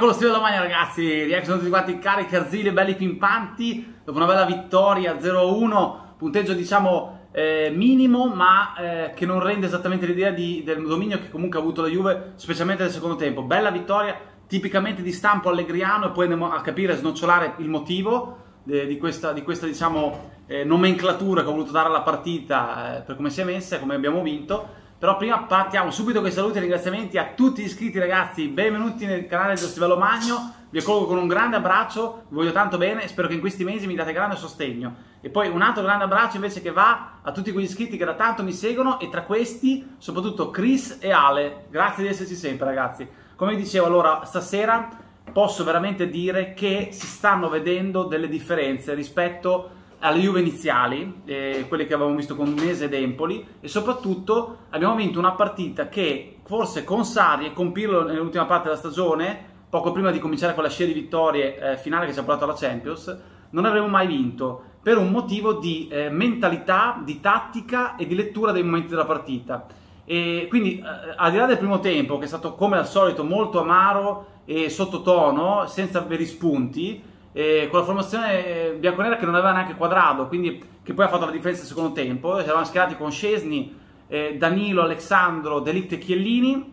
lo stile della maglia, ragazzi. Reaction tutti quanti carichi, arzili, belli pimpanti. Dopo una bella vittoria 0-1, punteggio diciamo minimo, ma che non rende esattamente l'idea del dominio che comunque ha avuto la Juve, specialmente nel secondo tempo. Bella vittoria, tipicamente di stampo allegriano, e poi andiamo a capire, a snocciolare il motivo di questa diciamo nomenclatura che ho voluto dare alla partita, per come si è messa e come abbiamo vinto. Però prima partiamo subito con i saluti e ringraziamenti a tutti gli iscritti, ragazzi. Benvenuti nel canale dello Stivallo Magno, vi accolgo con un grande abbraccio, vi voglio tanto bene e spero che in questi mesi mi date grande sostegno. E poi un altro grande abbraccio invece che va a tutti quegli iscritti che da tanto mi seguono, e tra questi soprattutto Chris e Ale. Grazie di esserci sempre, ragazzi. Come vi dicevo, allora stasera posso veramente dire che si stanno vedendo delle differenze rispetto alle Juve iniziali, quelle che avevamo visto con Udinese ed Empoli, e soprattutto abbiamo vinto una partita che forse con Sarri e con Pirlo nell'ultima parte della stagione, poco prima di cominciare con la scia di vittorie finale che ci ha portato alla Champions, non avremmo mai vinto, per un motivo di mentalità, di tattica e di lettura dei momenti della partita. E quindi al di là del primo tempo, che è stato come al solito molto amaro e sottotono, senza veri spunti, con la formazione bianconera che non aveva neanche Quadrado, quindi che poi ha fatto la differenza nel secondo tempo. Ci eravamo schierati con Szczesny, Danilo, Alexandro, De Ligt e Chiellini,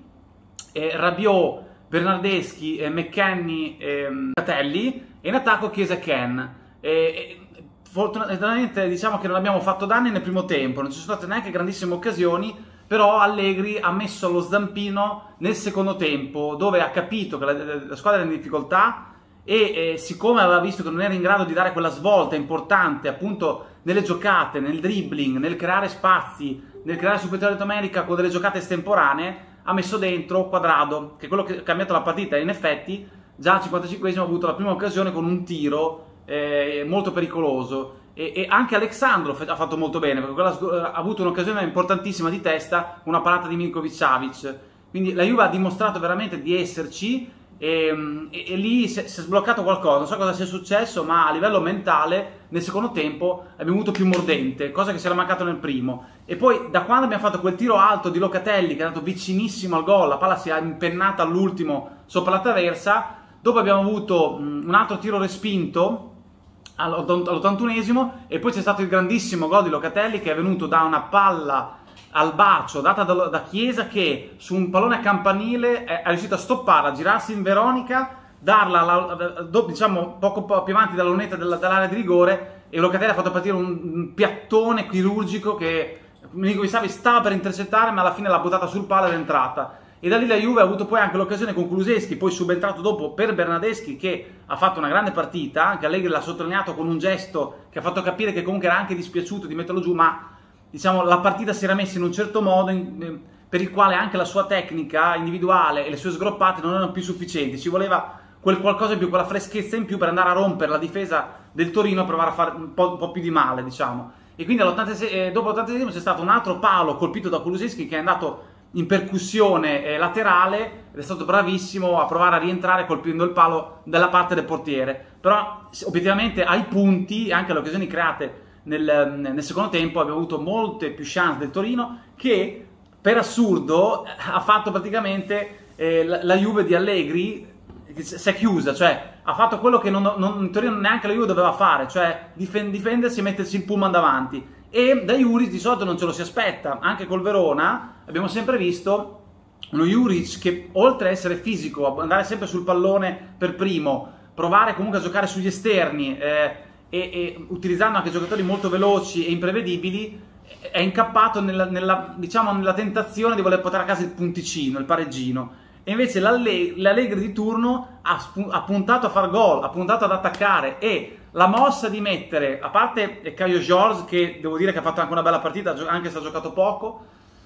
Rabiot, Bernardeschi, McKennie, Locatelli, e in attacco Chiesa e Ken. Fortunatamente diciamo che non abbiamo fatto danni nel primo tempo, non ci sono state neanche grandissime occasioni, però Allegri ha messo lo zampino nel secondo tempo, dove ha capito che la squadra era in difficoltà, e siccome aveva visto che non era in grado di dare quella svolta importante appunto nelle giocate, nel dribbling, nel creare spazi, nel creare superiorità numerica con delle giocate estemporanee, ha messo dentro Quadrado, che è quello che ha cambiato la partita. In effetti già al 55esimo ha avuto la prima occasione con un tiro molto pericoloso, e anche Alexandro ha fatto molto bene, perché ha avuto un'occasione importantissima di testa, una parata di Milinkovic-Savic. Quindi la Juve ha dimostrato veramente di esserci, e lì si è sbloccato qualcosa, non so cosa sia successo, ma a livello mentale nel secondo tempo abbiamo avuto più mordente, cosa che si era mancato nel primo. E poi da quando abbiamo fatto quel tiro alto di Locatelli, che è andato vicinissimo al gol, la palla si è impennata all'ultimo sopra la traversa, dopo abbiamo avuto un altro tiro respinto all'81esimo, e poi c'è stato il grandissimo gol di Locatelli, che è venuto da una palla al bacio data da Chiesa, che su un pallone a campanile è riuscito a stopparla, a girarsi in Veronica, darla diciamo poco più avanti dalla lunetta dell'area di rigore, e Locatelli ha fatto partire un piattone chirurgico che Milinkovic-Savic stava per intercettare, ma alla fine l'ha buttata sul palo ed è entrata. E da lì la Juve ha avuto poi anche l'occasione con Kulusevski, poi subentrato dopo per Bernardeschi, che ha fatto una grande partita. Anche Allegri l'ha sottolineato con un gesto che ha fatto capire che comunque era anche dispiaciuto di metterlo giù, ma diciamo la partita si era messa in un certo modo per il quale anche la sua tecnica individuale e le sue sgroppate non erano più sufficienti. Ci voleva quel qualcosa in più, quella freschezza in più per andare a rompere la difesa del Torino e provare a fare un po' più di male, diciamo. E quindi dopo l'86esimo c'è stato un altro palo colpito da Kulusevski, che è andato in percussione laterale, ed è stato bravissimo a provare a rientrare colpendo il palo dalla parte del portiere. Però obiettivamente ai punti e anche alle occasioni create nel secondo tempo abbiamo avuto molte più chance del Torino, che per assurdo ha fatto praticamente la Juve di Allegri, che si è chiusa, cioè ha fatto quello che in Torino neanche la Juve doveva fare, cioè difendersi e mettersi il pullman davanti. E da Juric di solito non ce lo si aspetta. Anche col Verona abbiamo sempre visto uno Juric che, oltre a essere fisico, andare sempre sul pallone per primo, provare comunque a giocare sugli esterni, e utilizzando anche giocatori molto veloci e imprevedibili, è incappato diciamo, nella tentazione di voler portare a casa il punticino, il pareggino. E invece l'Allegri di turno ha puntato a far gol, ha puntato ad attaccare, e la mossa di mettere, a parte Caio Jorge, che devo dire che ha fatto anche una bella partita, anche se ha giocato poco,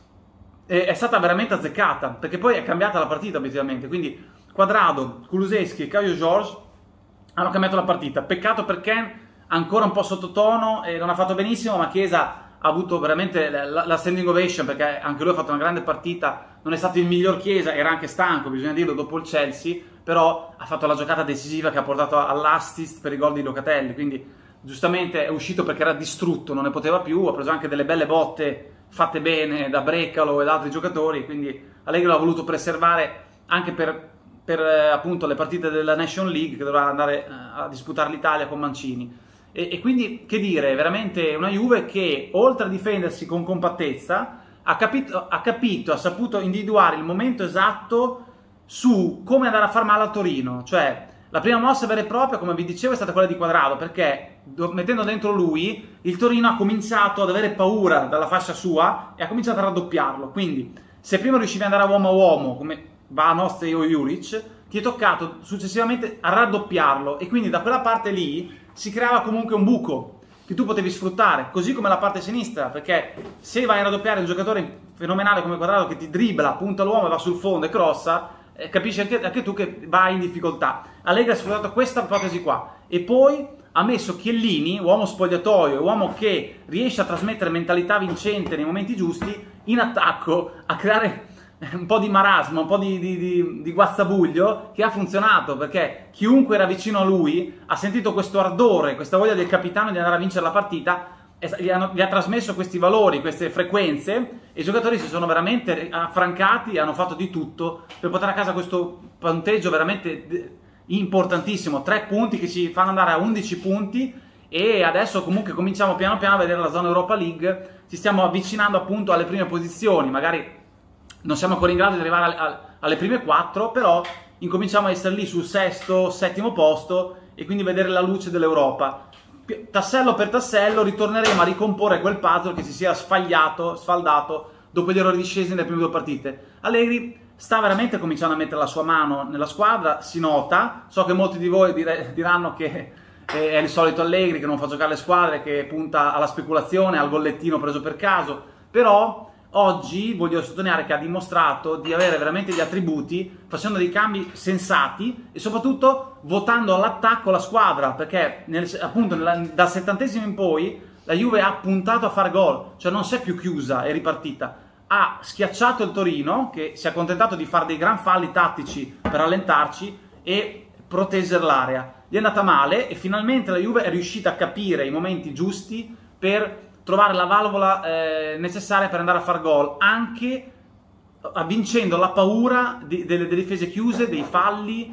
è stata veramente azzeccata, perché poi è cambiata la partita obiettivamente. Quindi Quadrado, Kulusevski e Caio Jorge hanno cambiato la partita. Peccato perché ancora un po' sottotono e non ha fatto benissimo, ma Chiesa ha avuto veramente la standing ovation, perché anche lui ha fatto una grande partita. Non è stato il miglior Chiesa, era anche stanco, bisogna dirlo, dopo il Chelsea, però ha fatto la giocata decisiva che ha portato all'assist per i gol di Locatelli. Quindi giustamente è uscito perché era distrutto, non ne poteva più, ha preso anche delle belle botte fatte bene da Brecalo e da altri giocatori, quindi Allegri l'ha voluto preservare anche per per appunto le partite della Nation League che dovrà andare a disputare l'Italia con Mancini. E quindi, che dire, veramente una Juve che oltre a difendersi con compattezza ha saputo individuare il momento esatto su come andare a far male al Torino. Cioè, la prima mossa vera e propria, come vi dicevo, è stata quella di Quadrado, perché mettendo dentro lui, il Torino ha cominciato ad avere paura dalla fascia sua e ha cominciato a raddoppiarlo. Quindi, se prima riuscivi ad andare a uomo, come va a Nostri o Juric, ti è toccato successivamente a raddoppiarlo, e quindi da quella parte lì si creava comunque un buco che tu potevi sfruttare, così come la parte sinistra, perché se vai a raddoppiare un giocatore fenomenale come Quadrado che ti dribbla, punta l'uomo e va sul fondo e crossa, capisci anche tu che vai in difficoltà. Allegri ha sfruttato questa ipotesi qua, e poi ha messo Chiellini, uomo spogliatoio, uomo che riesce a trasmettere mentalità vincente nei momenti giusti, in attacco a creare un po' di marasma, un po' di guazzabuglio, che ha funzionato, perché chiunque era vicino a lui ha sentito questo ardore, questa voglia del capitano di andare a vincere la partita, e gli ha trasmesso questi valori, queste frequenze, e i giocatori si sono veramente affrancati e hanno fatto di tutto per portare a casa questo punteggio veramente importantissimo, 3 punti che ci fanno andare a 11 punti, e adesso comunque cominciamo piano piano a vedere la zona Europa League, ci stiamo avvicinando appunto alle prime posizioni, magari non siamo ancora in grado di arrivare alle prime 4, però incominciamo a essere lì sul sesto, settimo posto, e quindi vedere la luce dell'Europa. Tassello per tassello ritorneremo a ricomporre quel puzzle che si sia sfaldato dopo gli errori discesi nelle prime 2 partite. Allegri sta veramente cominciando a mettere la sua mano nella squadra, si nota. So che molti di voi diranno che è il solito Allegri che non fa giocare le squadre, che punta alla speculazione, al gollettino preso per caso, però oggi voglio sottolineare che ha dimostrato di avere veramente gli attributi, facendo dei cambi sensati e soprattutto votando all'attacco la squadra, perché appunto dal 70° in poi la Juve ha puntato a fare gol, cioè non si è più chiusa e ripartita, ha schiacciato il Torino che si è accontentato di fare dei gran falli tattici per rallentarci e proteggere l'area. Gli è andata male e finalmente la Juve è riuscita a capire i momenti giusti per trovare la valvola necessaria per andare a far gol, anche vincendo la paura delle difese chiuse, dei falli,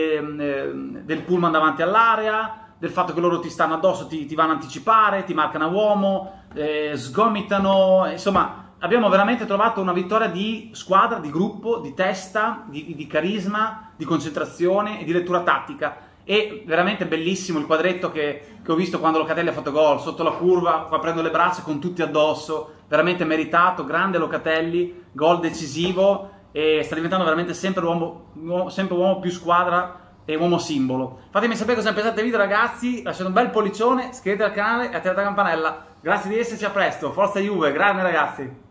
del pullman davanti all'area, del fatto che loro ti stanno addosso, ti vanno a anticipare, ti marcano a uomo, sgomitano. Insomma, abbiamo veramente trovato una vittoria di squadra, di gruppo, di testa, di carisma, di concentrazione e di lettura tattica. E veramente bellissimo il quadretto che ho visto quando Locatelli ha fatto gol, sotto la curva, qua prendo le braccia con tutti addosso, veramente meritato, grande Locatelli, gol decisivo, e sta diventando veramente sempre uomo più squadra e uomo simbolo. Fatemi sapere cosa ne pensate del video, ragazzi, lasciate un bel pollicione, iscrivetevi al canale e attivate la campanella. Grazie di esserci, a presto, forza Juve, grande ragazzi!